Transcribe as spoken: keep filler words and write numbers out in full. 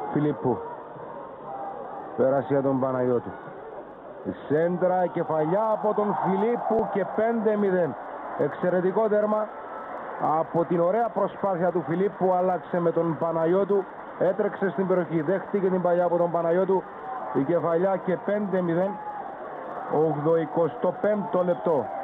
Φιλίππου. Πέρασε για τον Παναγιώτου. Η σέντρα, η κεφαλιά από τον Φιλίππου και πέντε μηδέν. Εξαιρετικό τέρμα από την ωραία προσπάθεια του Φιλίππου. Άλλαξε με τον Παναγιώτου. Έτρεξε στην περιοχή. Δέχτηκε την παλιά από τον Παναγιώτου. Η κεφαλιά και πέντε μηδέν. ογδοηκοστό πέμπτο λεπτό.